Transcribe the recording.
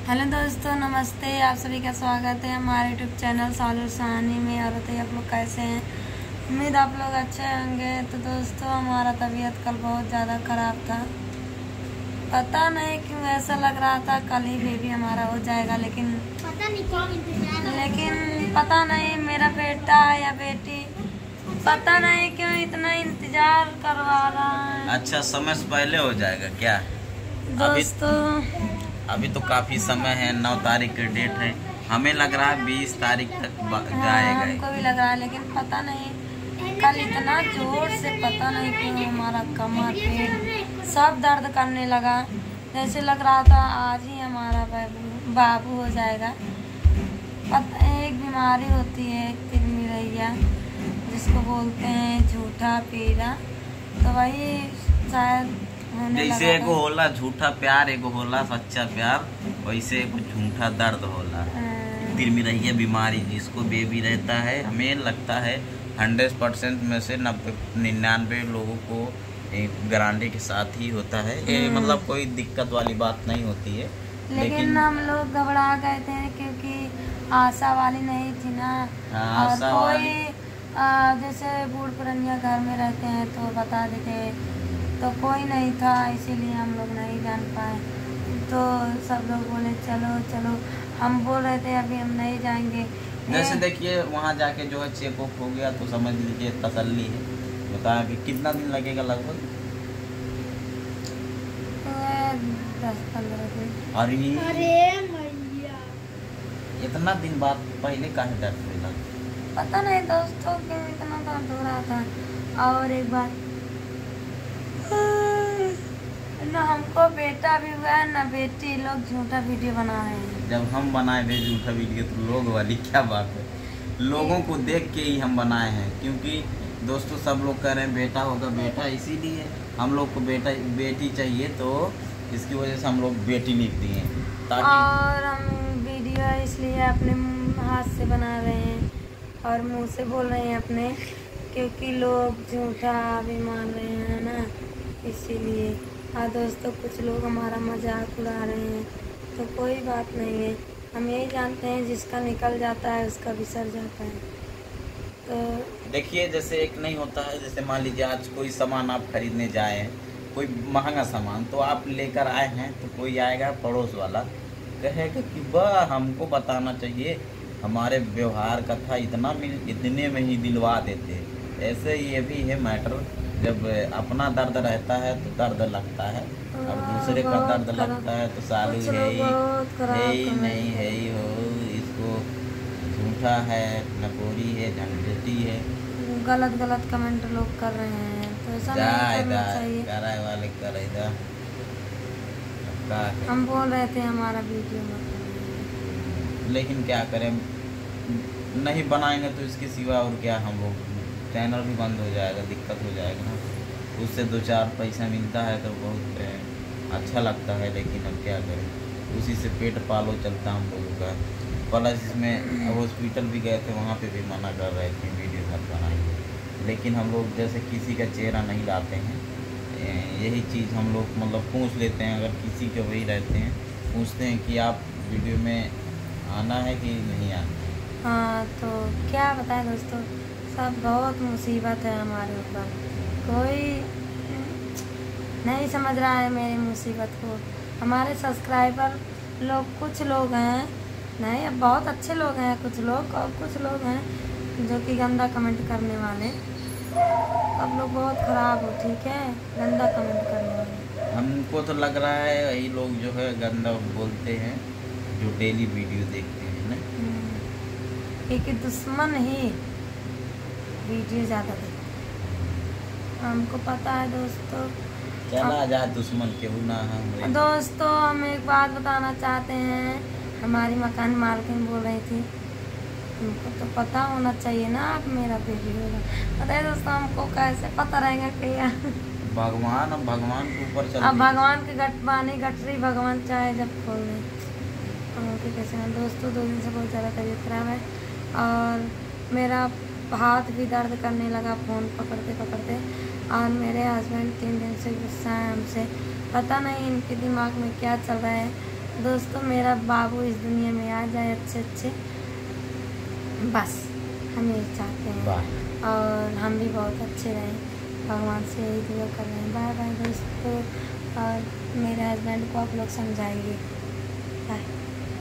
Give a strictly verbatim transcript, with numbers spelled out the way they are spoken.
Hello दोस्तों, नमस्ते। आप सभी का स्वागत है हमारे यूट्यूब चैनल सालू सहानी में। और बताइए आप लोग कैसे हैं। उम्मीद आप लोग अच्छे होंगे। तो दोस्तों, हमारा तबीयत कल बहुत ज़्यादा ख़राब था। पता नहीं क्यों ऐसा लग रहा था कल ही बेबी हमारा हो जाएगा, लेकिन पता नहीं क्यों इंतजार लेकिन पता नहीं मेरा बेटा या बेटी पता नहीं क्यों इतना इंतजार करवा रहा है। अच्छा, समय से पहले हो जाएगा क्या? दोस्तों अभी, अभी तो काफी समय है। नौ तारीख की डेट है। हमें लग रहा है बीस तारीख तक जाएगा। हमको भी लग रहा है, लेकिन पता नहीं कल इतना जोर से पता नहीं क्यों हमारा कमर पेट सब दर्द करने लगा। जैसे लग रहा था आज ही हमारा बाबू बाबू हो जाएगा। पता एक बीमारी होती है तिलमिरैया, जिसको बोलते हैं झूठा पीड़ा। तो वही शायद होने जैसे लगा एगो था। होला झूठा प्यार, एगो होला सच्चा प्यार, वैसे एगो झूठा दर्द होला। हाँ। तिलमिरैया बीमारी जिसको बेबी रहता है, हमें लगता है हंड्रेड परसेंट में से नब्बे निन्यानवे लोगों को गारंटी के साथ ही होता है। ये मतलब कोई दिक्कत वाली बात नहीं होती है। लेकिन, लेकिन हम लोग घबरा गए थे क्योंकि आशा वाली नहीं थी ना। हाँ, और आशा कोई वाली। आ, जैसे बूढ़ पुरनिया घर में रहते हैं तो बता देते, तो कोई नहीं था, इसीलिए हम लोग नहीं जान पाए। तो सब लोग बोले चलो चलो। हम बोल रहे थे अभी हम नहीं जाएंगे। जैसे देखिए वहाँ जाके जो है चेकअप हो गया तो समझ लीजिए तसल्ली है। बताया कि कितना दिन लगेगा लगभग? दस पंद्रह दिन। अरे अरे मैया, इतना दिन बाद पहले काहे दर्द मिला? पता नहीं दोस्तों क्यों इतना दर्द हो रहा था। और एक बात न हमको बेटा भी हुआ है न बेटी। लोग झूठा वीडियो बना रहे हैं। जब हम बनाए थे झूठा वीडियो तो लोग वाली क्या बात है। लोगों को देख के ही हम बनाए हैं, क्योंकि दोस्तों सब लोग कह रहे हैं बेटा होगा बेटा, इसीलिए हम लोग को बेटा बेटी चाहिए, तो इसकी वजह से हम लोग बेटी लिख दिए ताकि। और हम वीडियो इसलिए अपने हाथ से बना रहे हैं और मुंह से बोल रहे हैं अपने, क्योंकि लोग झूठा भी मान रहे हैं ना, इसीलिए। हाँ दोस्तों, कुछ लोग हमारा मजाक उड़ा रहे हैं, तो कोई बात नहीं है। हम यही जानते हैं जिसका निकल जाता है उसका बिसर जाता है। तो देखिए जैसे एक नहीं होता है, जैसे मान लीजिए आज कोई सामान आप खरीदने जाए हैं, कोई महंगा सामान तो आप लेकर आए हैं, तो कोई आएगा पड़ोस वाला कहेगा कि वाह हमको बताना चाहिए, हमारे व्यवहार का था इतना मिल इतने में ही दिलवा देते। ऐसे ये भी है मैटर। जब अपना दर्द रहता है तो दर्द लगता है, और दूसरे का दर्द लगता है तो सालू कुछ है लोग ही बहुत खराब है ही कमेंट नहीं है ही हो, इसको झूठा है, नकोरी है, झंझटी है, गलत गलत कमेंट लोग कर रहे हैं, तो ऐसा जा नहीं करना इधर चाहिए। कराए वाले कर इधर का है। हम बोल रहे थे हमारा वीडियो मत बनाइए। लेकिन क्या करें, नहीं बनाएंगे तो इसके सिवा और क्या, हम लोग चैनल भी बंद हो जाएगा, दिक्कत हो जाएगा ना। उससे दो चार पैसा मिलता है तो बहुत अच्छा लगता है, लेकिन अब क्या करें, उसी से पेट पालो चलता हम लोगों का। प्लस इसमें हॉस्पिटल भी गए थे, वहाँ पे भी मना कर रहे थे वीडियो मत बनाएंगे, लेकिन हम लोग जैसे किसी का चेहरा नहीं लाते हैं, यही चीज़ हम लोग मतलब पूछ लेते हैं। अगर किसी के वही रहते हैं, पूछते हैं कि आप वीडियो में आना है कि नहीं आना है। हाँ, तो क्या बताएं दोस्तों, सब बहुत मुसीबत है हमारे ऊपर। कोई नहीं समझ रहा है मेरी मुसीबत को। हमारे सब्सक्राइबर लोग कुछ लोग हैं, नहीं अब बहुत अच्छे लोग हैं कुछ लोग, और कुछ लोग हैं जो कि गंदा कमेंट करने वाले। सब लोग बहुत ख़राब हो, ठीक है, गंदा कमेंट करने वाले। हमको तो लग रहा है यही लोग जो है गंदा बोलते हैं, जो डेली वीडियो देखते हैं ना। क्योंकि दुश्मन ही वीडियो ज़्यादा देखते हैं, हमको पता है दोस्तों। चला जाए दुश्मन केहू ना है। दोस्तों, हम एक बात बताना चाहते हैं। हमारी मकान मालकिन बोल रही थी, हमको तो पता होना चाहिए ना आप मेरा बेबी होगा। पता है दोस्तों, हमको कैसे पता रहेगा कि भगवान अब भगवान के ऊपर चल। अब भगवान की गट बानी गटरी भगवान चाहे जब खोल दें। हमको कैसे ना दोस्तों, दो दिन से बहुत ज़्यादा तबीयत खराब है और मेरा हाथ भी दर्द करने लगा फ़ोन पकड़ते पकड़ते। और मेरे हस्बैंड तीन दिन से गुस्सा है हमसे, पता नहीं इनके दिमाग में क्या चल रहा है। दोस्तों मेरा बाबू इस दुनिया में आ जाए अच्छे अच्छे, बस हम यही चाहते हैं। बाय। और हम भी बहुत अच्छे रहें, भगवान से यही दुआ कर रहे हैं। बाय बाय दोस्तों। और मेरे हस्बैंड को आप लोग समझाइए। बाय।